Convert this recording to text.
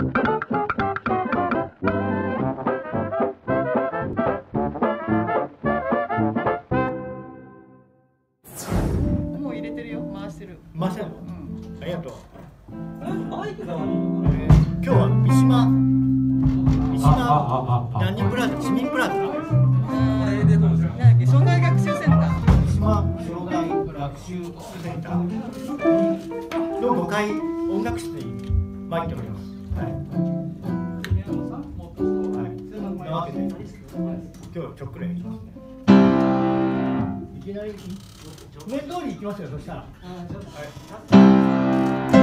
もう入れてるよ、回してる。 回してるの？ありがとう。 バイクだわ。 今日は三島ランニングプラザ、市民プラザ。 なんだっけ、障害学習センター。 三島障害学習センターの5階音楽室に参っております。はい。なわけで、今日はちょっくらいきますね。いきなり譜面通りいきますよ。そしたら。はい。